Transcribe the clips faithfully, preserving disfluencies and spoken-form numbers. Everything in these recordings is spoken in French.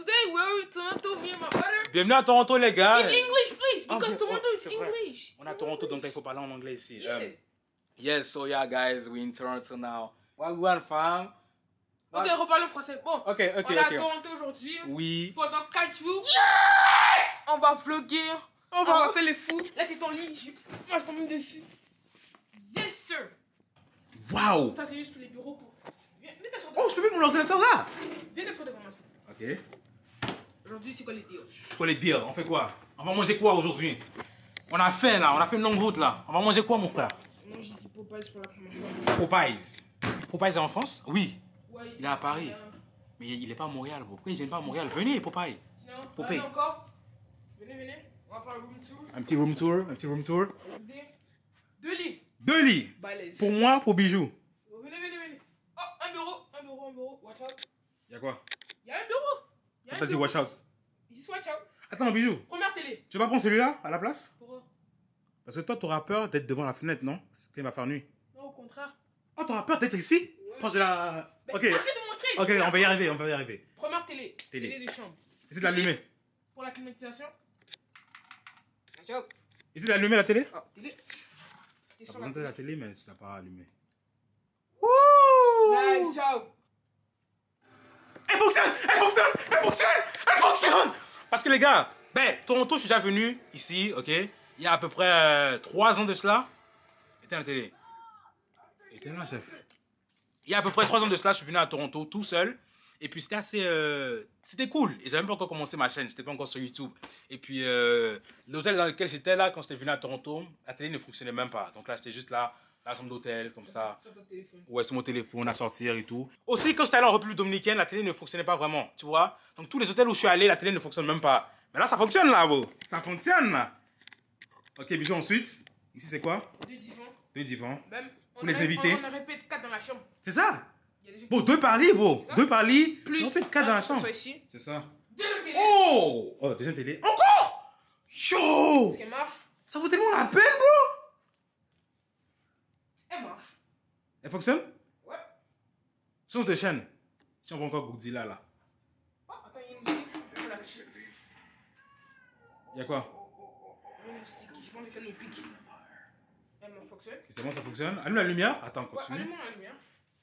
today we're Toronto, me and my brother. Bienvenue à Toronto, les gars. In English, please, because oh, Toronto oh, is English. On est à Toronto, donc il faut parler en anglais ici. Yeah. Um, yes, so yeah, guys, we're in Toronto now. What we want, fam? Ok, reparlons français. Bon, ok, ok, on est à ok. Toronto aujourd'hui. Oui. Pendant quatre jours. Yes! On va vlogger. On On va... va faire les fous. Là, c'est ton lit. Je... Moi, je tombe dessus. Yes, sir. Wow. Ça, c'est juste pour les bureaux. Pour... Viens, viens t'asseoir Oh, je peux mettre mon ordinateur là. Viens t'asseoir devant moi. Ok. Aujourd'hui, c'est quoi les deals? C'est quoi les deals? On fait quoi? On va manger quoi aujourd'hui? On a faim là, on a fait une longue route là. On va manger quoi, mon frère? Moi, j'ai dit Popeyes pour la première fois. Popeyes. Popeyes est en France? Oui. Ouais, Il est à Paris. Euh... Mais il est pas à Montréal, bro. Pourquoi il vient pas à Montréal? Venez, Popeye. Sinon, Popeye. allez encore. Venez, venez. On va faire un room tour. Un petit room tour, un petit room tour. Regardez. Deux lits. Deux lits. Balèze. Pour moi, pour Bijou. Oh, venez, venez, venez. Oh, un bureau, un bureau, un bureau. Watch out. Y'a quoi? Y'a un bureau. Y'a un T'as dit bureau. watch out. Ici, watch out. Attends, Bijou. Première télé. Tu vas pas prendre celui-là à la place? Pourquoi? Parce que toi, t'auras peur d'être devant la fenêtre, non? C'est qu'il va faire nuit. Non, au contraire. Oh, t'auras peur d'être ici? Ouais. Proche de la... Mais Ok. arrête de montrer. Ok, ici, on va y là. arriver, on va y arriver. Première télé. Télé. Télé de chambre. Essaye de l'allumer. Pour la climatisation. Watch out. Essaye d'allumer la télé? Oh, télé. T'es T'as sur la présenté la télé. télé, mais tu l'as pas allumée. Nice job. Elle fonctionne! Elle fonctionne! Elle fonctionne! Elle fonctionne! Parce que les gars, ben, Toronto, je suis déjà venu ici, ok? Il y a à peu près euh, trois ans de cela. Éteins la télé. Éteins la chef. Il y a à peu près trois ans de cela, je suis venu à Toronto tout seul. Et puis c'était assez... Euh, c'était cool. Et j'avais même pas encore commencé ma chaîne, j'étais pas encore sur YouTube. Et puis euh, l'hôtel dans lequel j'étais là, quand j'étais venu à Toronto, la télé ne fonctionnait même pas. Donc là, j'étais juste là, la chambre d'hôtel, comme ça. Sur ton téléphone. Ouais, sur mon téléphone, à sortir et tout. Aussi, quand j'étais allé en République Dominicaine, la télé ne fonctionnait pas vraiment, tu vois. Donc tous les hôtels où je suis allé, la télé ne fonctionne même pas. Mais là, ça fonctionne là, bro. Ça fonctionne là. Ok, Bijou, ensuite. Ici, c'est quoi? Deux divans. Deux divans. Même. Pour les invités. On, on répète quatre dans la chambre. C'est ça? Il y a des gens Bon, qui- deux par lit, bro. Ça? Deux par lit. Plus. On fait quatre dans un la qui chambre. s'assoit ici. C'est ça. Deuxième télé. Oh! Oh, deuxième télé. Encore! Chaud! Est-ce qu'elle marche? Ça vaut tellement la peine, bro! Elle marche. Elle fonctionne? Ouais. Change de chaîne. Si on voit encore Godzilla là. Oh, attends, il y a une musique. Je vais là-dessus. Il y a quoi? Il y a une musique. Je pense qu'elle est pique. Elle me fonctionne. Ok, c'est bon, ça fonctionne. Allume la lumière. Attends, Ouais, continue. allume la lumière.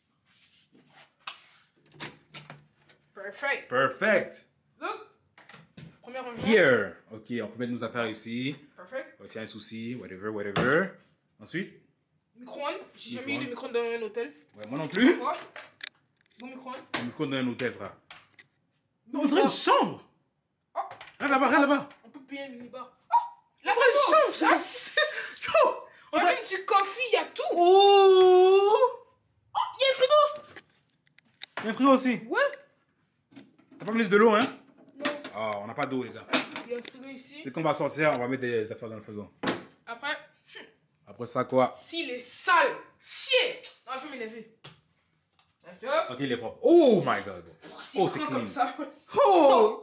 Perfect. Perfect. Look. Premier rangement. Here. Ok, on peut mettre nos affaires ici. Perfect. S'il y a un souci, whatever, whatever. Ensuite. Micro-ondes. J'ai jamais eu Micro-ondes. de micro-ondes dans un hôtel. Ouais, moi non plus. Quoi? Bon micro-ondes. Un micro dans un hôtel, frère. Bon On dirait une bar. chambre. Oh, Regarde là-bas, regarde là-bas. on peut payer un minibar. Oh, la On dirait une photo. chambre, ça. Yo, Il on y a dirait... même du coffee, il y a tout. Oh! Oh, il y a un frigo. Il y a un frigo aussi. Ouais. T'as pas mis de l'eau, hein? Non. Oh, on n'a pas d'eau, les gars. Il y a un frigo ici. Dès qu'on va sortir, on va mettre des affaires dans le frigo. Après, Après ça, quoi? s'il est sale, chier. Non, je vais m'élever. D'accord. Ok, il est propre. Oh my god. S'il Oh, c'est prend clean. comme ça. Oh!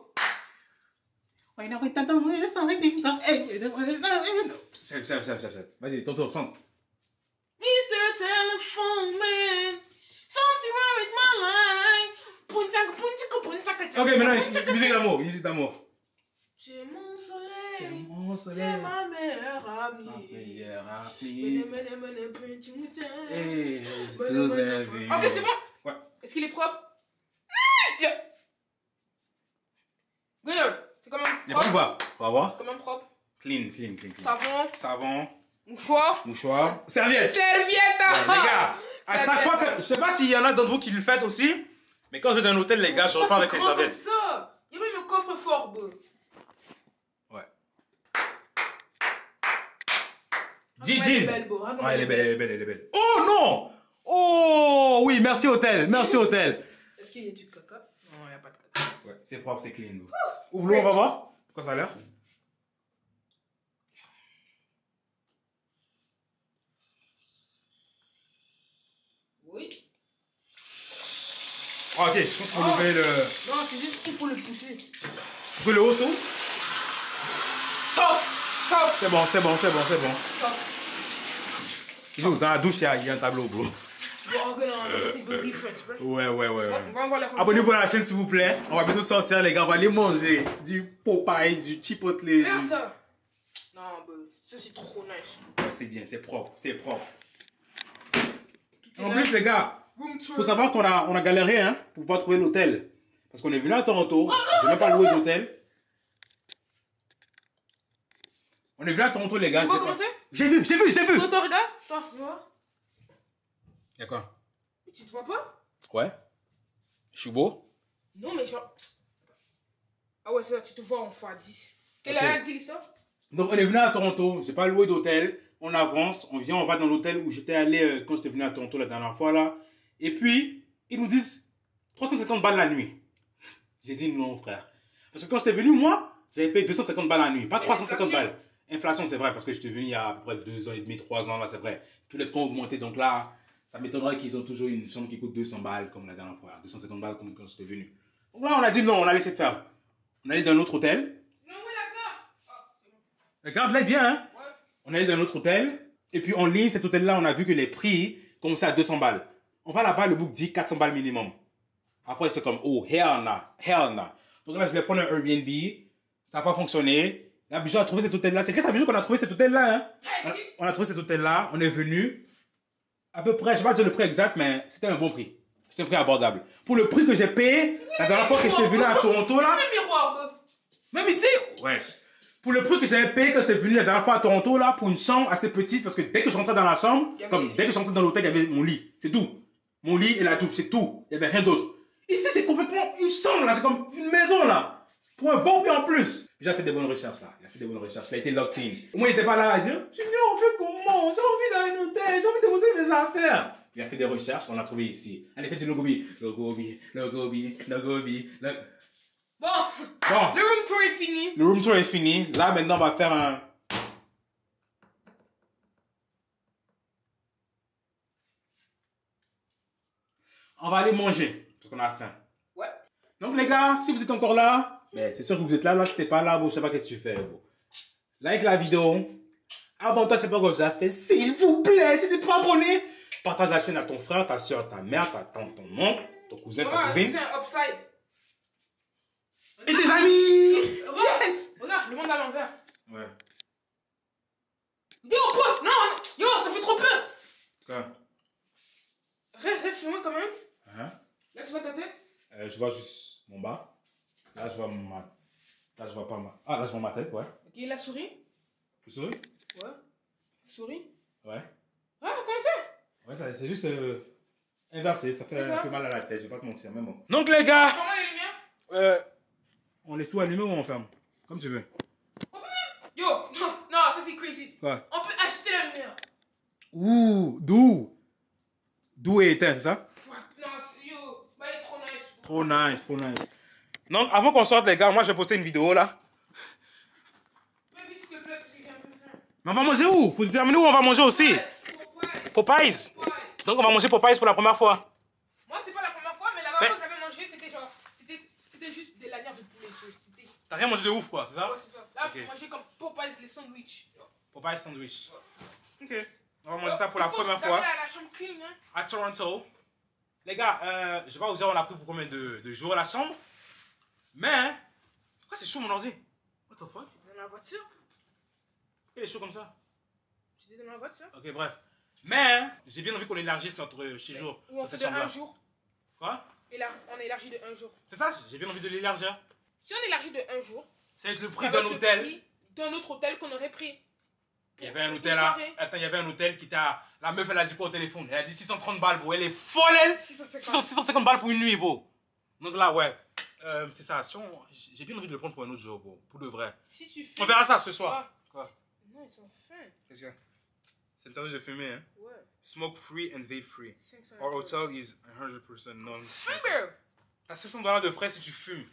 Chef, chef, chef, chef, chef. Vas-y, ton tour, chante. mister Telephone Man, something wrong with my line. Punchaka, punchaka, punchaka, Ok, maintenant, punchaka, une musique d'amour, une musique d'amour. C'est mon soleil. C'est mon soleil. C'est ma meilleure amie. Ma meilleure Mene, amie. mene, mene, petit mouton. Et Mene, toute mene, la fou. vie. Ok, c'est bon. Ouais. Est-ce qu'il est propre? Nice. Regarde, c'est quand même Il est pas ou propre. pas? On va voir. C'est quand même propre. Clean, clean, clean, clean. Savon, Savon, mouchoir, mouchoir, serviette. serviette. Ouais, les gars, à chaque Serviette. fois que. Je sais pas s'il y en a d'entre vous qui le faites aussi, mais quand je vais dans un hôtel, les gars, je repars avec les Pourquoi c'est serviettes. grand comme ça? Il y a même un coffre-fort, bro. Ouais. Elle est Gigi's. belle, bro. Ouais, elle est belle, elle est belle, elle est belle. Oh non! Oh oui, merci hôtel, merci hôtel. Est-ce qu'il y a du caca? Non, il n'y a pas de caca. Ouais, c'est propre, c'est clean. Ouvre-le, on va voir. Quoi ça a l'air? Oui. Ah, ok, je pense qu'on va ouvrir le. Non, c'est juste qu'il faut le pousser. Ouvre le haut, ça? Stop! Stop! C'est bon, c'est bon, c'est bon, c'est bon. Stop! Dans la douche, il y, a, il y a un tableau, bro. Bon, ok, non, c'est good difference, bro. Ouais, ouais, ouais. On ouais. va voir la Abonnez-vous à la chaîne, s'il vous plaît. On va bientôt sortir, les gars. On va aller manger du Popeye, du Chipotle. Du... Regarde ça. Non, bro, ça c'est trop nice. Ouais, c'est bien, c'est propre, c'est propre. Tout est En là. plus, les gars, Room tour. faut savoir qu'on a, on a galéré hein, pour pouvoir trouver l'hôtel. Parce qu'on est venu à Toronto. J'ai même pas loué d'hôtel. On est venu à Toronto, les gars. Tu vois comment c'est? J'ai vu, j'ai vu, j'ai vu. Toi, toi, regarde. Toi, tu vois. Y'a quoi? Mais tu te vois pas? Ouais. Je suis beau. Non, mais genre. Ah ouais, c'est ça, tu te vois en fois dix. Quelle Ok. a dit l'histoire? Donc, on est venu à Toronto. J'ai pas loué d'hôtel. On avance, on vient, on va dans l'hôtel où j'étais allé euh, quand j'étais venu à Toronto la dernière fois là. Et puis, ils nous disent trois cent cinquante balles la nuit. J'ai dit non, frère. Parce que quand j'étais venu, moi, j'avais payé deux cent cinquante balles la nuit, pas trois cent cinquante Inflation. balles. Inflation, c'est vrai, parce que j'étais venu il y a à peu près deux ans et demi, trois ans là, c'est vrai. Tous les temps ont augmenté, donc là, ça m'étonnerait qu'ils ont toujours une chambre qui coûte deux cents balles comme la dernière fois, deux cent cinquante balles comme quand j'étais venu. Donc là, on a dit non, on a laissé faire. On allait dans un autre hôtel. Non, oui, d'accord. Ah, c'est bon. Regarde-les bien, hein. Ouais. On est allé dans un autre hôtel. Et puis en ligne, cet hôtel-là, on a vu que les prix commençaient à deux cents balles. On va là-bas, le book dit quatre cents balles minimum. Après, j'étais comme, oh, hell no, hell no. Donc là, je vais prendre un Airbnb. Ça n'a pas fonctionné. Là, Bijou a trouvé cet hôtel-là. C'est grâce à Bijou qu'on a trouvé cet hôtel-là. Hein. Ah, si. On a trouvé cet hôtel-là. On est venu. À peu près, je ne vais pas dire le prix exact, mais c'était un bon prix. C'était un prix abordable. Pour le prix que j'ai payé, la dernière fois que je suis venu à Toronto, là. Le miroir, bro. Même ici, ouais. Pour le prix que j'avais payé quand j'étais venu la dernière fois à Toronto, là, pour une chambre assez petite, parce que dès que je rentrais dans la chambre, Il y avait- comme dès que je rentrais dans l'hôtel, il y avait mon lit. C'est tout. Mon lit et la douche, c'est tout. Il n'y avait rien d'autre. Ici, c'est complètement une chambre, là. C'est comme une maison, là. Pour un bon prix en plus. Il a fait des bonnes recherches, là. Il a fait des bonnes recherches. Il a été locked in. Au moins, il n'était pas là à dire, Junior, on fait comment? J'ai envie d'aller à un hôtel. J'ai envie de poser mes affaires. Il a fait des recherches. On l'a trouvé ici. Allez, faites du logobi. Logobi, logobi, logobi, logobi. Bon, Bon. le room tour est fini. Le room tour est fini. Là, maintenant, on va faire un... On va aller manger, parce qu'on a faim. Ouais. Donc, les gars, si vous êtes encore là, ben, c'est sûr que vous êtes là. Là, si t'es pas là, bon, je sais pas qu'est-ce que tu fais, bon. Like la vidéo. Abonne-toi, c'est pas comme ça fait. S'il vous plaît, si t'es pas abonné, partage la chaîne à ton frère, ta soeur, ta mère, ta tante, ton oncle, ton cousin, ta Regarde, cousine. c'est un upside. Et tes amis. Regarde, Yes. regarde, le monde à l'envers. Ouais. Yo, pause. Non, non. Yo, ça fait trop peur. Quoi? Reste, reste sur moi quand même. Hein? Là, tu vois ta tête? Euh, je vois juste mon bas. Là, je vois ma... Là, je vois pas ma... Ah, là, je vois ma tête, ouais. Ok, la souris. Tu souris? Ouais. Souris. Ouais. Ah, comment ça? Ouais, ça- c'est juste euh, inversé. Ça fait un D'accord. peu mal à la tête, je vais pas te mentir, mais bon. Donc, les gars, Comment les lumières? euh, on laisse tout allumé ou on ferme? Comme tu veux. Yo, non, non, ça c'est crazy. Quoi? On peut ajuster la lumière. Ouh, d'où? D'où est éteint, c'est ça? What? Non, c'est- yo, bah, il est trop nice. Trop nice, trop nice. Donc, avant qu'on sorte, les gars, moi, je vais poster une vidéo, là. Fais vite, s'il te plaît, parce que j'ai un peu faim. Mais on va manger où? Faut déterminer où on va manger aussi. Ouais, Popeyes. Popeyes. Popeyes. Donc, on va manger Popeyes pour la première fois. Moi, c'est pas la première fois, mais la Mais- dernière fois que j'avais mangé, c'était genre. C'était c'était juste des lanières de poulet. so, C'était. T'as rien mangé de ouf, quoi, c'est ça? Ouais, c'est ça. Là, Ok. faut manger comme Popeyes, les sandwichs. Popeyes sandwich. Ok. On va manger ça pour la Il faut première regarder fois. à la chambre clean, hein. À Toronto. Les gars, euh, je vais pas vous dire on a pris pour combien de, de jours la chambre. Mais, pourquoi c'est chaud mon ordi? What the fuck? J'étais dans la voiture. Pourquoi il est chaud comme ça? J'étais dans la voiture. Ok, bref. Mais, j'ai bien envie qu'on élargisse notre séjour. Ou on dans fait cette de un chambre-là. jour. Quoi? Et là, on élargit de un jour. C'est ça? J'ai bien envie de l'élargir. Si on élargit de un jour, Ça va être le prix ça va d'un être le hôtel. prix d'un autre hôtel qu'on aurait pris. Il y avait un Une hôtel là. soirée. Attends, il y avait un hôtel qui t'a. La meuf, elle a dit quoi au téléphone? Elle a dit six cent trente balles, bro. Elle est folle, elle! six cent six cinquante. cents, six cent cinquante balles pour une nuit, bro. Donc là, ouais. Euh, c'est ça. Si on- J'ai bien envie de le prendre pour un autre jour, bro. Pour de vrai. Si tu fais. On verra ça ce soir. Ah. Quoi? Non, ils sont fins. Qu'est-ce que c'est interdit de fumer, hein? Ouais. Smoke free and vape free. cinq cents. Our hotel is one hundred percent non. Finger. T'as six cents dollars de frais si tu fumes.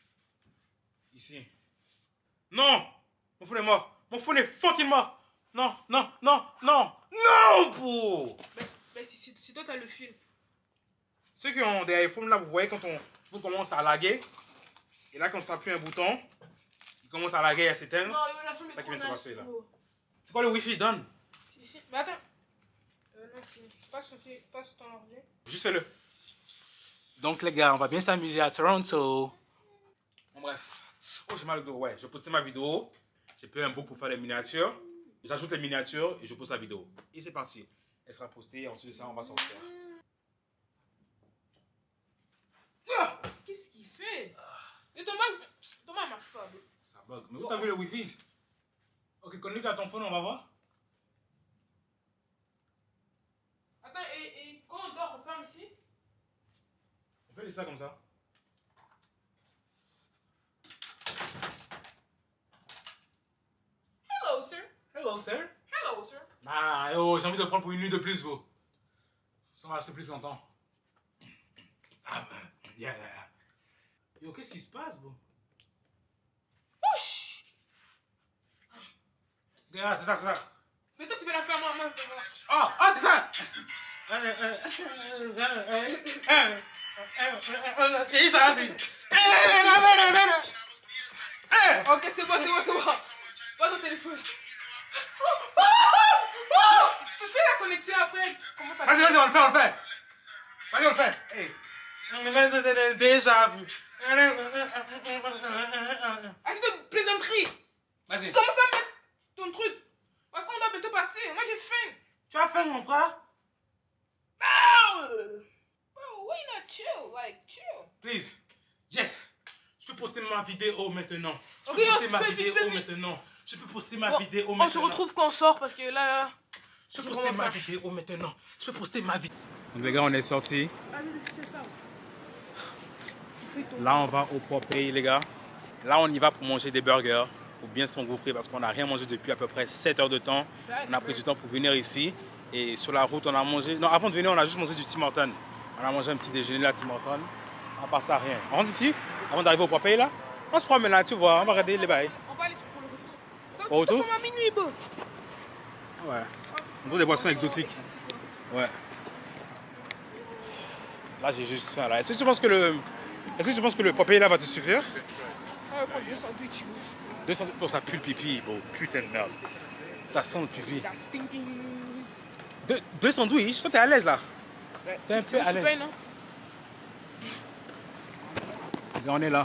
Ici. Non! Mon phone est mort. Mon phone est fucking mort. Non, non, non, non. Non, bro! Mais, mais si, si, si toi t'as le fil. Ceux qui ont des iPhones là, vous voyez quand on, on commence à laguer. Et là, quand tu appuies un bouton, il commence à laguer et à s'éteindre. Non, yo, la chambre est Ça qui trop vient de se nice, passer, là. bro. C'est quoi le Wi-Fi? Donne. Si, si. Mais attends. Euh, là, c'est pas sur pas sur ton ordi. Juste fais-le. Donc les gars, on va bien s'amuser à Toronto. Bon bref. Oh, j'ai mal au dos. Ouais, je postais ma vidéo. J'ai pris un book pour faire les miniatures. J'ajoute les miniatures et je poste la vidéo. Et c'est parti. Elle sera postée et ensuite de ça, on va sortir. Ah, qu'est-ce qu'il fait? Et ton Mac, ton Mac marche pas. Bro. Ça bug. Mais où t'as vu le wifi? Ok, connecte à ton phone, on va voir. Attends, et, et quand on dort, on ferme ici? On peut laisser ça comme ça. Hello, sir. Hello, sir. Hello, sir. Ah, oh, j'ai envie de prendre pour une nuit de plus, vous. Ça va rester plus longtemps. Ah, ben, yeah, yeah. Yo, qu'est-ce qui se passe, bro? Ouch. Yeah, c'est ça, c'est ça. Mais toi, tu veux la faire, moi, moi. Ah, ah, c'est ça! Ok, c'est bon, c'est bon, c'est bon. Pas ton téléphone. Tu fais la connexion après. Comment ça? Vas-y, vas-y, on le fait, on le fait. Vas-y, on le fait. Hey. Déjà vu. Assez de plaisanterie. Vas-y. Comment ça mettre ton truc? Parce qu'on doit bientôt partir. Moi, j'ai faim. Tu as faim, mon frère? Oh! Bro, why not chill? Like, chill. Please. Yes. Je peux poster ma vidéo maintenant. Je Ok, peux on poster se ma fait vite, vidéo vite, vite. maintenant. Je peux poster ma Bon, vidéo on maintenant. se retrouve quand on sort parce que là... Je peux j'ai poster vraiment ma faim. vidéo maintenant. Je peux poster ma vidéo. Donc les gars, on est sortis. Allez, c'est ça. Là, on va au Popeye, les gars. Là, on y va pour manger des burgers, pour bien s'engouffrer parce qu'on n'a rien mangé depuis à peu près sept heures de temps. On a pris du temps pour venir ici. Et sur la route, on a mangé... Non, avant de venir, on a juste mangé du Tim Hortons. On a mangé un petit déjeuner là, Tim Hortons. On passe à rien. On rentre ici, avant d'arriver au Popeye, là. On se promène là, tu vois. On va regarder les bails. On va aller pour le retour. Ça, Au retour? ça forme à minuit, bro. Ouais. On trouve des boissons exotiques. Ouais. Là, j'ai juste faim, là. Est-ce que tu penses que le... Est-ce que tu penses que le Popeye, là, va te suffire? On va prendre deux sandwichs, bro. deux cents... Oh, ça pue le pipi, bro. Putain de merde. Ça sent le pipi. That's stinking. Deux, deux sandwichs? Toi, t'es à l'aise, là? Ouais. T'es un peu à l'aise. Non? Et on est là.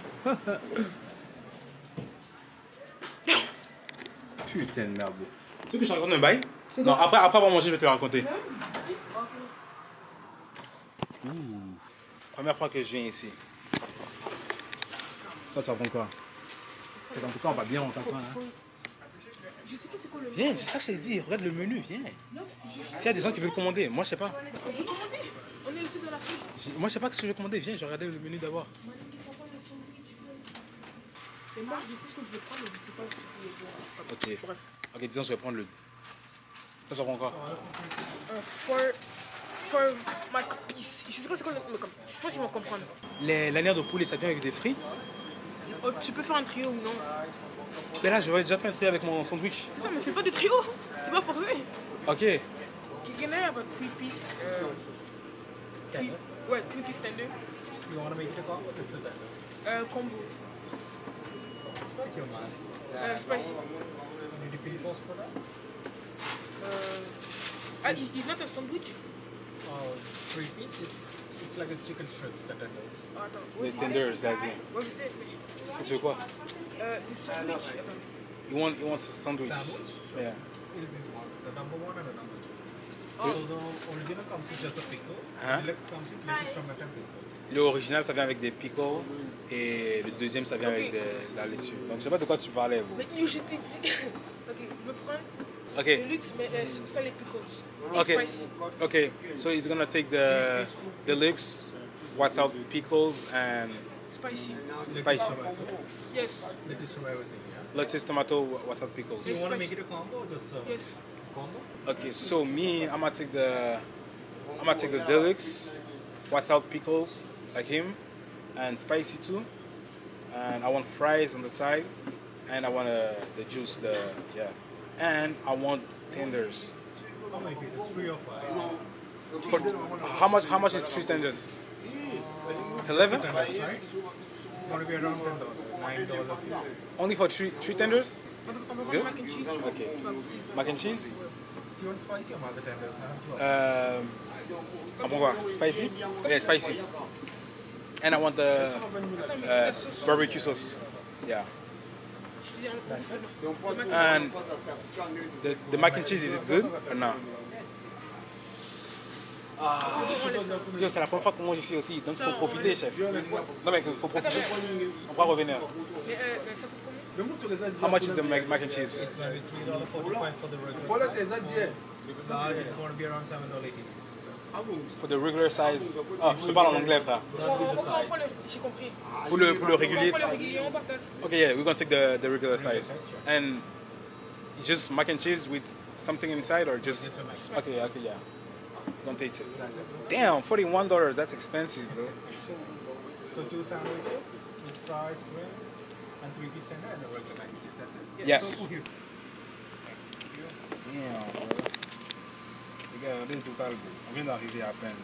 Putain de merde. Tu veux que je te raconte un bail? Non, après, après avoir mangé, je vais te le raconter. Ouh. Première fois que je viens ici. Toi, tu racontes quoi? C'est en tout cas, on va bien en passant. Hein. Je sais pas c'est quoi le menu. Viens, c'est ça que je t'ai dit. Regarde le menu, viens. S'il y a des gens qui veulent commander, moi, je sais pas. On veut commander. On est ici dans la file. Moi, je sais pas ce que je vais commander. Viens, je vais regarder le menu d'abord. Et moi, je sais ce que je vais prendre, mais je sais pas ce que je vais Ok. Bref. Ok, disons, je vais prendre le. Ça, ça prend quoi? Un for, for my piece. Je sais pas c'est quoi le mais comme. Je pense qu'ils vont comprendre. Les lanières de poulet, ça vient avec des frites. Oh, tu peux faire un trio ou non? Mais là, j'aurais déjà fait un truc avec mon sandwich. Ça me fait pas de trio. C'est pas forcé. Ok. Can I have a three piece? Uh, three, ouais, three piece tender. You want to make it a combo? This is better. Euh, combo. Spicy or mild? Euh, spicy. Any dipping sauce for that? Euh, ah, it- it's not a sandwich? Uh, three piece. It's it's like a chicken strips that it is. Oh, attends. Les What is it? tenders, là, dis. What is it? Tu veux quoi? Euh, des sandwich. Attends. You want, you want a sandwich? Sandwich? Yeah. It'll be one, the number one and the number two. Oh. So the original comes with just a pickle. Huh? The deluxe comes with lettuce, tomato, and pickle. Le original, ça vient avec des pickles. Et le deuxième, ça vient Ok. avec de la laitue. Donc, je sais pas de quoi tu parlais, vous. Mais yo, je t'ai dit. Ok, je vais prendre Ok. le luxe, mais euh, ça les pickles. Et Ok. spicy. Okay, so he's gonna take the deluxe without pickles and Spicy. spicy. Yes. Lettuce from everything, yeah? Lettuce tomato without pickles. So you Yes, want to make spicy. it a combo or just a Yes. combo? Okay, so me, I'm gonna take the I'm gonna take the deluxe without pickles, like him, and spicy too. And I want fries on the side, and I want uh, the juice, the yeah, and I want tenders. How many pieces? Three or five? For, how much? How much is three tenders? Eleven? Ten dollars, right? It's going to be around ten dollars, nine dollars. Only for three three tenders? On va good. prendre mac and cheese. Okay. Tu vas goûter ça. Mac and cheese? you want spicy or mother tenders? Huh? Um, I want what? Spicy? Yeah, spicy. And I want the uh, barbecue sauce. Yeah. And the, the mac and cheese, is it good or not? Ah, c'est la première fois qu'on mange ici aussi, donc il faut profiter, chef. Non, mais il faut profiter. On va revenir. How much is the mac, mac and cheese? It's going to be three dollars forty-five for the regular size. Large is going to be around seven dollars eighty. For the regular size. Ah, je te parle en anglais, frère. J'ai compris. Pour le, pour le régulier. Pour le régulier, on partage. Okay, yeah, we're gonna take the, the regular size. And just mac and cheese with something inside or just... Just a mac. Okay, okay, yeah. Don't taste it. Damn, forty-one dollars, that's expensive, though. So two sandwiches, with fries, bread, and three piece tender and a regular mac and cheese. That's it. Yeah. So cool here. Damn, bro. Regardez le total, bro. On vient d'arriver à peine.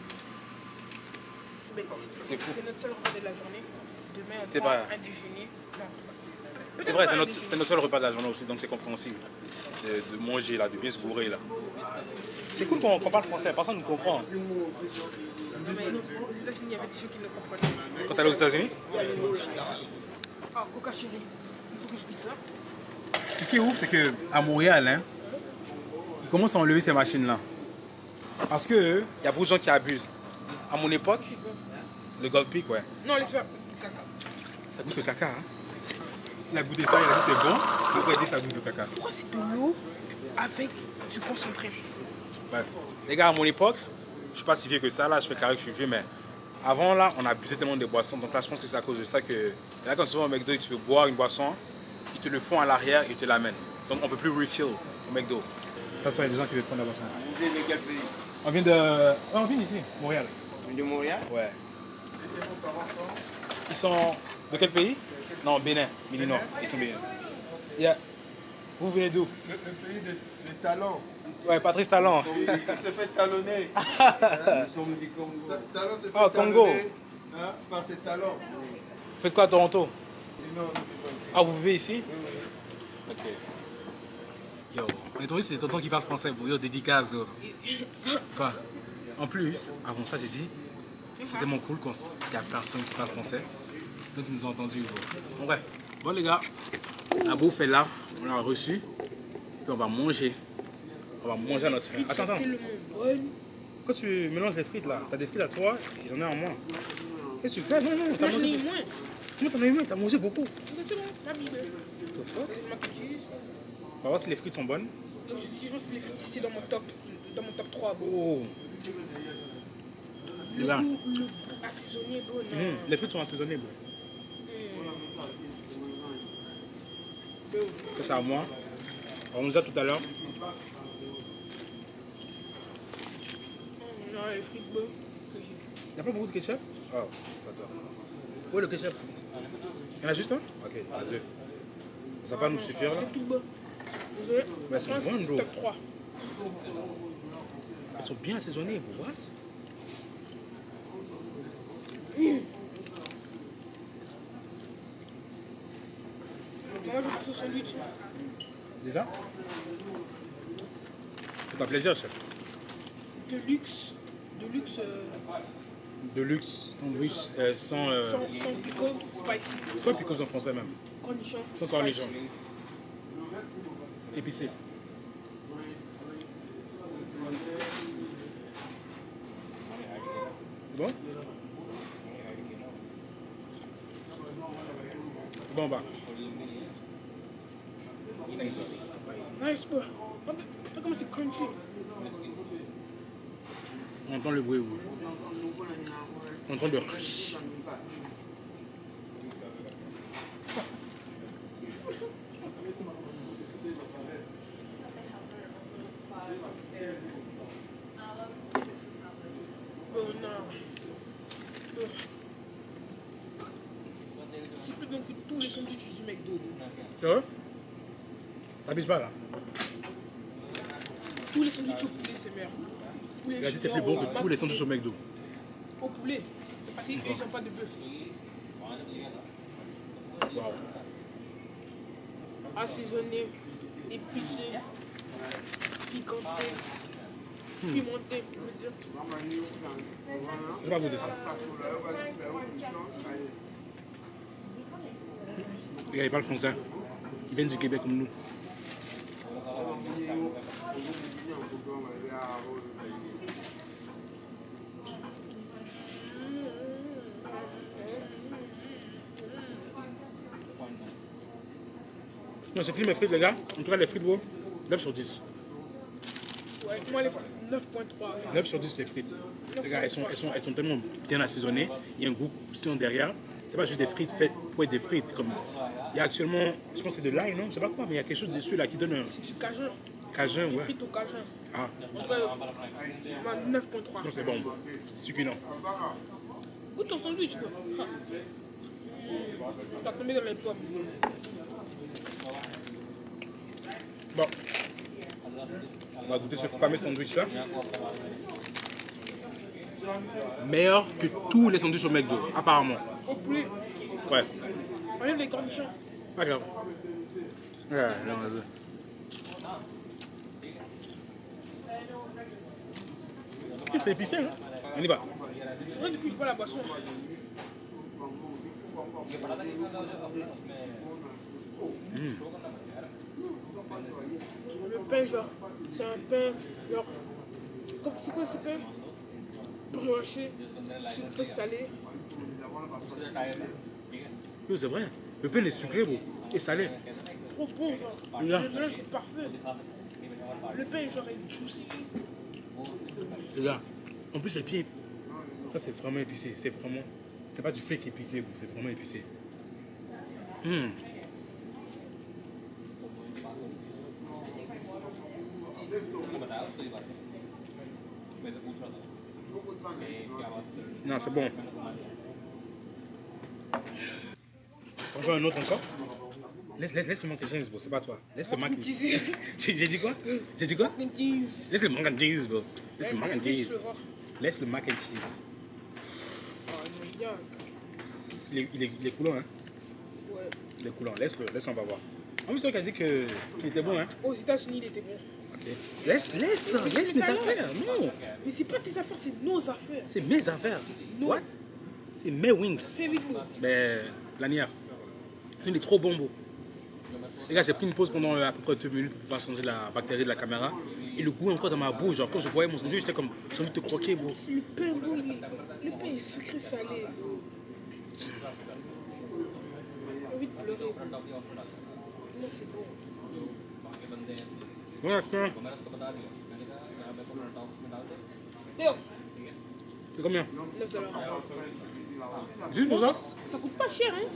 C'est fou. C'est notre seul repas de la journée. Demain, on C'est prend vrai. un déjeuner. Non. C'est vrai, c'est notre, c'est notre seul repas de la journée aussi, donc c'est compréhensible. De, de manger là, de bien se bourrer là. C'est cool qu'on qu'on parle français, personne ne comprend. Non, mais aux États-Unis, il y avait des gens qui ne comprenaient pas. Quand t'es allé aux États-Unis? Ah, coca chérie. Il faut que je goûte ça. Ce qui est ouf, c'est qu'à Montréal, hein, ils commencent à enlever ces machines-là. Parce qu'il y a beaucoup de gens qui abusent. À mon époque, le Gold Peak, ouais. Non, laisse faire. Caca. Ça goûte le caca. Hein. Il a goûté ça, il a dit c'est bon. Après, il a dit ça goûte le caca. Pourquoi c'est de l'eau avec du concentré? Bref. Les gars, à mon époque, je suis pas si vieux que ça. Là, je fais carré que je suis vieux, mais avant, là, on abusait tellement des boissons. Donc là, je pense que c'est à cause de ça que. Là, quand souvent au McDo, tu veux boire une boisson, ils te le font à l'arrière et ils te l'amènent. Donc on peut plus refill au McDo. Parce qu'il y a des gens qui veulent prendre la boisson. Vous êtes de quel pays? On vient de. Ouais, on vient d'ici, Montréal. De Montréal? Ouais. Ils sont. De quel pays? Non, Bénin, Bénin. Ils sont Bénin. Yeah. Vous venez d'où? Le, le pays des de talents. Ouais, Patrice Talon. Il s'est fait talonner. Nous sommes du Congo. Talon s'est fait Ah, Congo. talonner hein, par ses talents. Vous faites quoi à Toronto? Non, nous vivons ici. Ah, vous vivez ici? Oui, oui. Ok. Yo, on est tombé, c'est tonton qui parle français. Yo, dédicace. Yo. Quoi? En plus, avant ça, j'ai dit, c'est tellement cool qu'il n'y a personne qui parle français. Donc, ils nous ont entendus. Bon, bref. Bon, les gars, la bouffe est là. On l'a reçu. Puis on va manger. On va manger à notre faim. Attends, attends. Quand tu mélanges les frites là, t'as des frites à toi et j'en ai en moins. Qu'est-ce que tu fais? Non, non, t'as Moi, j'en ai mangé. eu moins. Non, t'en as eu moins, t'as mangé beaucoup. C'est bon, la Bible. What the fuck? Mac and cheese. On va voir si les frites sont bonnes. Je dis, je pense que les frites, c'est dans mon top. Dans mon top trois, bro. Oh. Le Les gars. goût, le goût assaisonné, bro. Non. Mmh, les frites sont assaisonnées, bro. Bro. Ça, c'est à moi. On nous a tout à l'heure. Non, les frites, bro. Il n'y a pas beaucoup de ketchup? Oh, pas toi. Où est le ketchup? Il y en a juste un? Ok, il y en a deux. Ça va pas nous suffire là? Les frites, bro. Désolé. Mais elles sont Je pense bonnes, bro. Top trois. Elles sont bien assaisonnées, bro. What? Moi, je passe au sandwich. Déjà? C'est un plaisir, chef. De luxe. De luxe. Euh, De luxe, sandwich, euh, sans. Euh... sans, sans pickles, spicy. C'est quoi pickles en français même? Cornichon. Sans spicy. cornichon. Épicé. C'est bon? C'est bon, bah. Nice, bro. Regarde comment c'est crunchy. On entend le bruit, oui. On entend le... Oh non. Oh. C'est plus bon que tous les sandwichs du McDo. C'est vrai? T'abuses pas, là? Tous les sandwichs au poulet, c'est meilleur. Poulet Il a dit c'est plus junior, bon que au tous les sandwichs au McDo. Au poulet. Parce qu'ils n'ont pas de bœuf. Waouh. Assaisonné, épicé. piquanté, pimenté, je veux dire. Je vais pas goûter ça. Les gars, ils parlent français. Ils viennent du Québec comme nous. Non, j'ai fini mes frites, les gars. En tout cas, les frites, bro, neuf sur dix. Ouais, moi, les neuf virgule trois. neuf sur dix, les frites. Les gars, elles sont, elles sont, elles sont tellement bien assaisonnées. Il y a un goût croustillant derrière. C'est pas juste des frites faites pour être des frites. Comme... Il y a actuellement, je pense que c'est de l'ail, non? Je sais pas quoi, mais il y a quelque chose dessus là qui donne un. C'est du cajun. Cajun, Du ouais. frites au cajun. Ah, En tout cas, moi, neuf virgule trois. je pense que c'est bon. Succulent. Goûte ton sandwich, quoi. Ah. T'as tombé dans les pommes. Bon. On va goûter ce fameux sandwich là. Meilleur que tous les sandwichs au McDo, apparemment. Au plus, Ouais. enlève les cornichons. Pas grave. Ouais, là, on va voir. C'est épicé, hein? On y va. C'est vrai, depuis que je bois la boisson. Mmh. Le pain, genre, c'est un pain, genre, comme c'est quoi ce pain? Brioché, sucré salé. Oui, c'est vrai. Le pain est sucré, bro. Et salé. C'est trop bon, genre. Yeah. Le mélange est parfait. Le pain, genre, est juicy. Les gars, en plus, les pieds. Ça, c'est vraiment épicé. C'est vraiment. C'est pas du fake épicé, bro. C'est vraiment épicé. Mmh. Non, c'est bon. Encore un autre encore. Laisse, laisse, laisse le mac and cheese, bro. C'est pas toi. Laisse le mac and cheese. J'ai j'ai dit quoi? J'ai dit quoi? Mac and cheese. Laisse le mac and cheese, bro. Laisse Ouais, le mac and cheese, cheese. je veux voir. Laisse le mac and cheese. Oh, non, yuck. Il est, il est, il est coulant, hein? Ouais. Il est coulant. Laisse-le, laisse, on va voir. En plus, toi qui as dit que- qu'il était bon, hein? Aux États-Unis, il était bon. Ok. Laisse, laisse, Mais laisse c'est mes ça, là. affaires. Non, Mais c'est pas tes affaires, c'est nos affaires. c'est mes affaires. Non. What? C'est mes wings. Fais vite, nous. Mais lanière. Il est trop bon, beau. Les gars, j'ai pris une pause pendant euh, à peu près deux minutes pour pouvoir changer la bactérie de la caméra. Et le goût est encore dans ma bouche. Genre, quand je voyais mon sandwich, j'étais comme, j'ai envie de te croquer, bro. Le pain, bro, il est... Le pain est sucré salé, bro. J'ai envie de pleurer, bro. Non, c'est bon. Ouais, c'est ça. Théo, C'est combien? neuf dollars. Juste pour Bon, ça? ça, ça coûte pas cher, hein.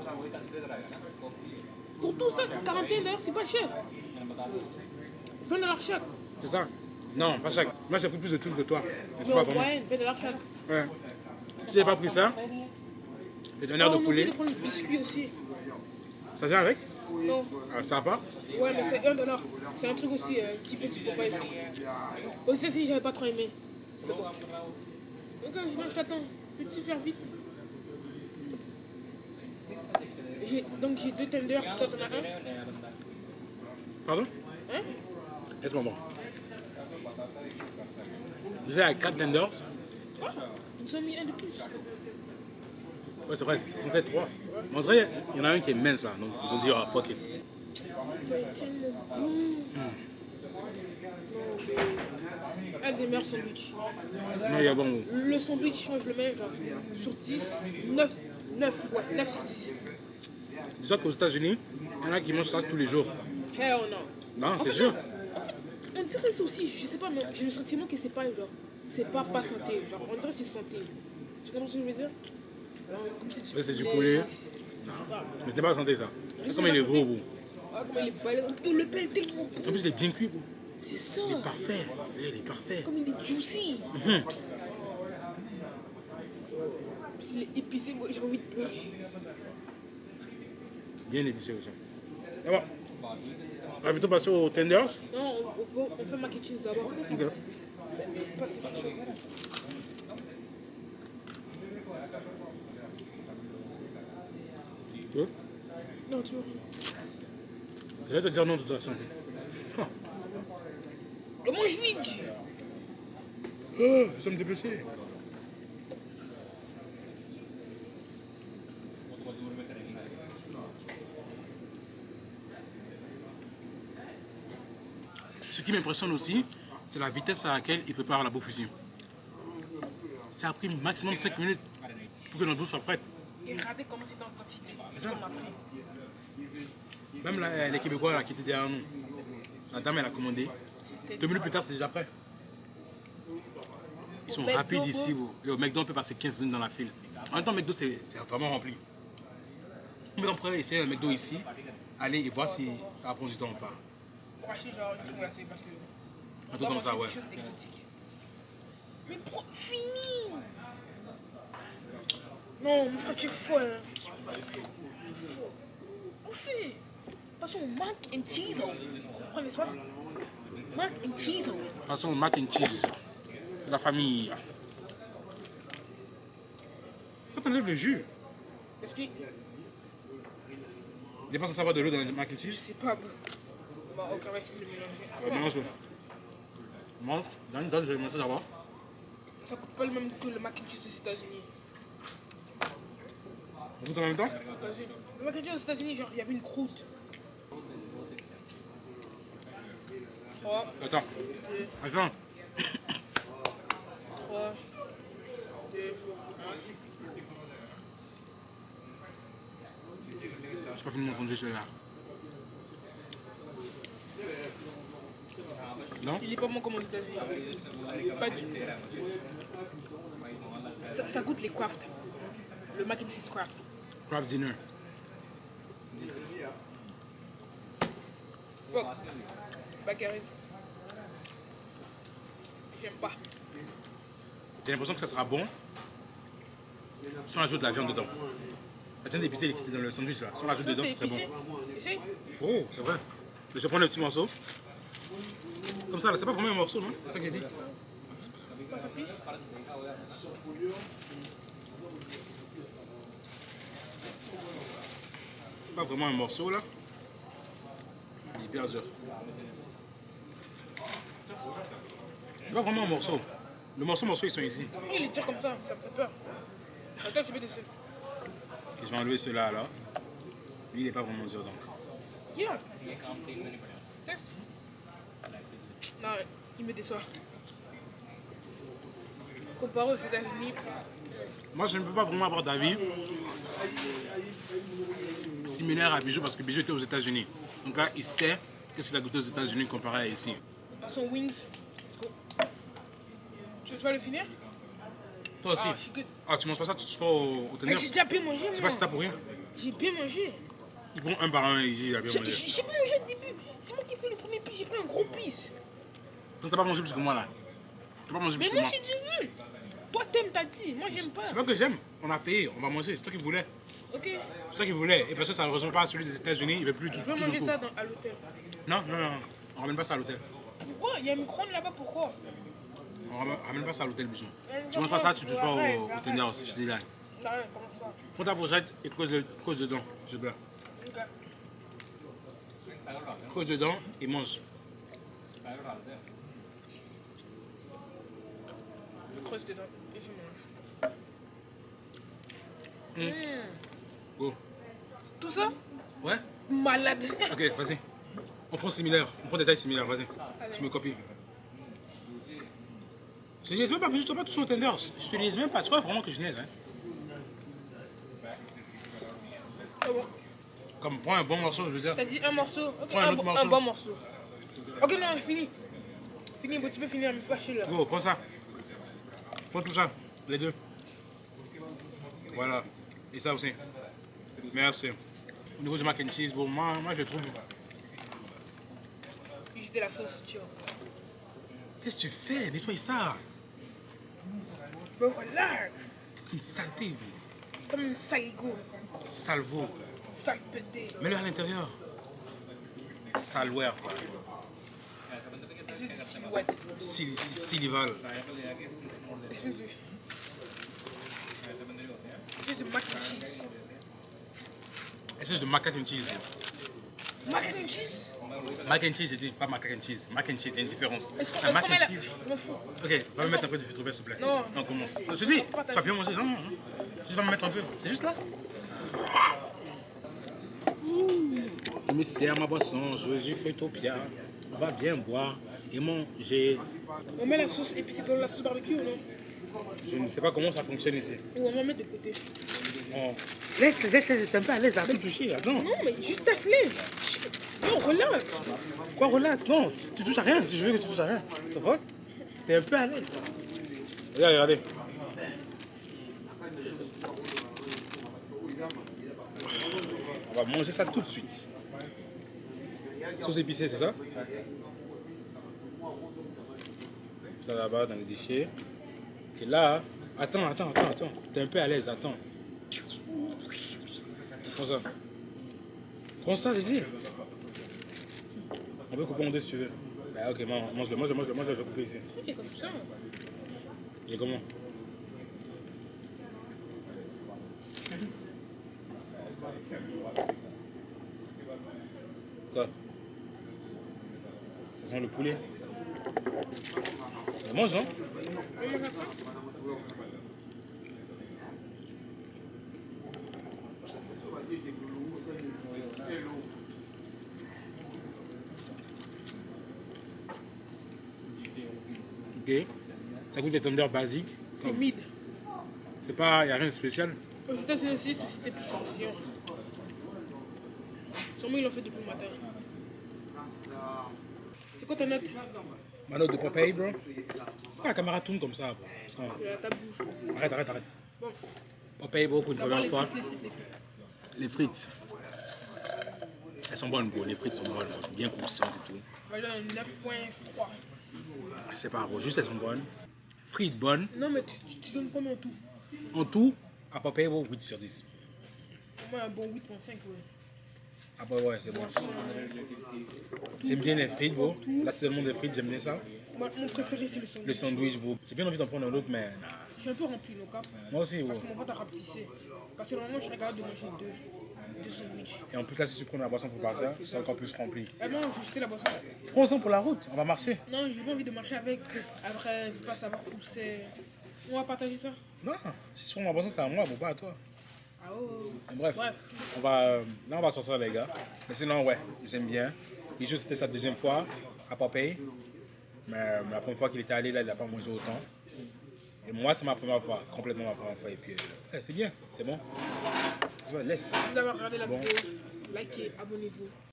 Pour tout ça, quarante et un dollars, c'est pas cher. vingt dollars chaque. C'est ça? Non, pas chaque. Moi, j'ai pris plus de trucs que toi. Mais c'est Mais pas en vraiment. moyenne, vingt dollars chaque. Ouais. Si j'ai pas pris ça, les donneurs Oh, de on oublie poulet, de prendre le biscuit aussi. ça vient avec? Non. Ah, ça va pas? Ouais, mais c'est un dollar. C'est un truc aussi euh, qui fait que tu peux pas aimer. Aux États-Unis, j'avais pas trop aimé. D'accord. Ok, je viens, je t'attends. Peux-tu faire vite? J'ai- Donc j'ai deux tenders, toi t'en as un. Pardon? Hein? Laisse-moi voir. J'ai à quatre tenders. Ah, ils nous ont mis un de plus. Ouais, c'est vrai, c'est censé être trois. Mais en vrai, il y en a un qui est mince là. Donc ils ont dit, ah, fuck it. Mais tellement bon. Non, mais... Un des meilleurs sandwichs. Non, il y a bon. Le sandwich, moi je le mets genre sur dix, neuf, neuf, ouais, neuf sur dix. Dis-toi qu'aux États-Unis, il y en a qui mangent ça tous les jours. Hell non. Non, En c'est fait, sûr. en fait, on dirait ça aussi, je sais pas, mais j'ai le sentiment que c'est pas genre, c'est pas pas santé, genre on dirait que c'est santé. Tu comprends ce que je veux dire? Alors, comme c'est du Ouais, c'est du poulet, poulet. je sais pas. Mais ce n'est pas santé ça. Je C'est sais comme pas il est santé. gros, bro. Ah, comment il est balèze. Oh, le pain est tellement bon. En plus, il est bien cuit, bro. C'est ça. Il est parfait. Il est parfait. Comme il est juicy. Mhm. Puis il est épicé, moi, j'ai envie de pleurer. Bien épicé aussi. Ah bon. On va plutôt passer aux tenders. Non, on, on, fait, on fait mac and cheese d'abord. Ok. Parce que c'est chaud. Tu veux? Non, tu vois. Je vais te dire non de toute façon. Le mange vite. Oh, ça me dépêcher. Ce qui m'impressionne aussi, c'est la vitesse à laquelle il prépare la bouffe ici. Ça a pris maximum cinq minutes pour que notre bouffe soit prête. Et regardez comment c'est en quantité. Ce qu'on a pris. Même là, les Québécois là, qui étaient derrière nous, la dame elle a commandé. Deux minutes plus tard, c'est déjà prêt. Ils sont rapides ici. Et au McDo, on peut passer quinze minutes dans la file. En même temps, McDo, c'est vraiment rempli. Mais on pourrait essayer un McDo ici, aller et voir si ça prend du temps ou pas. On va acheter genre une crème glacée parce que. Un truc comme ça, ouais. Quelque chose d'exotique. Mais pro... fini. Non, mon frère, tu es fou. Hein. Tu es fou. On fait. Passons au mac and cheese. Prends l'espace. Mac and cheese. Passons au mac and cheese. De la famille. Quand on enlève le jus. Est-ce que. Il n'est pas censé avoir de l'eau dans le mac and Je cheese. sais pas. Bon, ok, on va essayer de le mélanger. Ouais, mélange-le. Mange. Donne, donne, je vais manger d'abord. Ça coûte pas le même que le mac and cheese aux États-Unis. On goûte en même temps. Vas-y. Le mac and cheese aux États-Unis, genre, il y avait une croûte. trois, Attends. Attends. trois, deux, J'ai pas fini mon fondue celui-là. Non? il est pas bon comme aux États-Unis. Pas du tout. Ça, ça goûte les Kraft. Le mac and cheese Kraft. Kraft Dinner. Fuck. Bacardi. J'aime pas. J'ai l'impression que ça sera bon si on ajoute de la viande dedans. La viande épicée qui est dans le sandwich là. Si on l'ajoute Ça, dedans, c'est ce serait épicé. bon. Essaye. Oh, c'est vrai. Je vais prendre le petit morceau. Comme ça, là, c'est pas vraiment un morceau, non? C'est ça que j'ai dit. Pas ça pisse. C'est pas vraiment un morceau là. Il est hyper dur. C'est pas vraiment un morceau. Le morceau, morceau, ils sont ici. Il est dur comme ça, ça me fait peur. Attends, tu peux dessus. Et je vais enlever ceux-là là. Lui, il est pas vraiment dur donc. Qui là? Teste. Non, il me déçoit. Comparé aux États-Unis. Moi, je ne peux pas vraiment avoir d'avis similaire à Bijou parce que Bijou était aux États-Unis. Donc là, il sait qu'est-ce qu'il a goûté aux États-Unis comparé à ici. Son wings. Let's go. Tu, tu vas le finir? Toi aussi. Ah, je suis good. Ah, tu manges pas ça, tu touches pas au, au Ah, tenir. j'ai déjà bien mangé, C'est pas moi. si ça pour rien. J'ai bien mangé. Il prend un par un et il a bien J'ai mangé. j'ai pas mangé au début. C'est moi qui ai pris le premier pis, j'ai pris un gros pisse. Donc t'as pas mangé plus que moi là. T'as pas mangé plus Mais que moi moi. j'ai dit vu. Toi t'aimes, t'as dit. Moi j'aime pas. C'est pas que j'aime. On a payé, on va manger. C'est toi qui voulais. Ok. C'est toi qui voulais. Et parce que ça ne ressemble pas à celui des États-Unis, il veut plus du Je tout. vais tout manger le ça coup. dans, à l'hôtel. Non, non, non. On ramène pas ça à l'hôtel. Pourquoi? Il y a un micro-ondes là-bas, pourquoi? On ramène, ramène pas ça à l'hôtel, Bijou. Euh, Tu manges pas ça, tu touches pas arrête, au, au arrête. tender aussi. Je te dis là. Arrête, comment ça? Prends ta fourchette et creuse, le, creuse dedans. Je blague. Ok. Creuse dedans et mange. Je creuse dedans et je mange. Mm. Mmh. Go. Tout ça? Ouais? Malade. Ok, vas-y. On prend similaire. On prend des tailles similaires, vas-y. Allez. Tu me copies. Je te niaise même pas, mais je ne dois pas toucher au tender. Je te niaise même pas. Tu crois vraiment que je niaise, hein? C'est bon. Comme prends un bon morceau, je veux dire. T'as dit un morceau. Ok, Prends un un, autre bon- morceau. un bon morceau. Ok, non, fini. Fini, bon, tu peux finir, mais pas chez là. Go, prends ça. Prends tout ça, les deux. Voilà. Et ça aussi. Merci. Au niveau du mac and cheese, bon, moi, moi je trouve. J'ai jeté la sauce, tu vois. Qu'est-ce que tu fais? Nettoie ça. Bon, relax. Une saleté. Comme une saligo. Salvo. Sale pété. Mets-le à l'intérieur. Salware, quoi. Espèce de silhouette. Sil- sil- Silival. Espèce de. Espèce de mac and cheese. Espèce de macaque and cheese. Mac and cheese. Mac and cheese, j'ai dit, pas mac and cheese. Mac and cheese, il y a une différence. Est-ce qu'on Un mac est-ce qu'on met and là? cheese. Je m'en fous. Ok, va me mettre un peu de frites rouges, s'il te plaît. Non. On commence. Non, je te dis, tu vas bien manger. Non, non, non. Juste va me mettre un peu. C'est juste là. Je me sers ma boisson, Jésus Fruitopia. On va bien boire et manger. On met la sauce épicée dans la sauce barbecue ou non? Je ne sais pas comment ça fonctionne ici. Ou on va mettre de côté. Oh. Laisse-les, laisse-les, c'est un peu à l'aise, là, tout toucher. Attends. Non, mais juste tasse-les. Non, relax. Quoi, relax? Non, tu touches à rien. Si je veux que tu touches à rien. Ça va? T'es un peu à l'aise. Regarde, regardez. On va manger ça tout de suite. Sauce épicée, c'est ça? Ça là-bas dans les déchets. Et là, attends, attends, attends, attends. T'es un peu à l'aise, attends. Prends ça. Prends ça, vas-y. On peut couper en deux si tu veux. Bah ok, mange-le, mange-le, mange-le, mange-le, mange-le, je vais couper ici. Il est comme ça. Il est comment? Quoi? Ça sent le poulet. On mange, non? On mange après. Ok. Ça coûte des tenders basiques. C'est mid. C'est pas, y a rien de spécial. Aux États-Unis aussi, c'était plus fancy. Sûrement, ils l'ont fait depuis le matin. C'est quoi ta note? Ma note de Popeye, bro. Pourquoi la caméra tourne comme ça, bro? Parce qu'on- Euh, Ta bouche. Arrête, arrête, arrête. Bon, Popeye, bro, pour une d'abord première les fois. frites, les frites, les frites. Les frites. Elles sont bonnes, bro. Les frites sont bonnes, bro. Bien croustillantes et tout. On va donner un neuf virgule trois. Je sais pas, bro. Juste elles sont bonnes. Frites bonnes. Non, mais tu, tu, tu donnes combien en tout? En tout, à Popeye, bro, huit sur dix. Moi, un bon huit virgule cinq, ouais. Ah bah ouais, c'est bon. J'aime bien les frites, bro. Là, c'est seulement des frites, j'aime bien ça. Moi, mon préféré, c'est le sandwich. Le sandwich, bro. J'ai bien envie d'en prendre un autre, mais nah. Je suis un peu rempli, le cap. Moi aussi, bro. Parce que mon pote a rapetissé. Parce que normalement, je regarde de manger deux, deux sandwichs. Et en plus, là, si tu prends la boisson pour passer, c'est encore plus rempli. Ah non, je vais jeter la boisson. Prends-en pour la route, on va marcher. Non, j'ai pas envie de marcher avec. Après, je veux pas savoir où c'est. On va partager ça. Non, si tu prends ma boisson, c'est à moi, bro, pas à toi. Ah oh. Bref, Bref. on va, euh, là, on va sortir, les gars. Mais sinon, ouais, j'aime bien. Bijou, c'était sa deuxième fois à Popeye. Mais euh, la première fois qu'il était allé, là, il n'a pas mangé autant. Et moi, c'est ma première fois, complètement ma première fois. Et puis, euh, ouais, c'est bien, c'est bon. Tu vois, laisse. Merci d'avoir regardé la Bon. vidéo. Likez, abonnez-vous.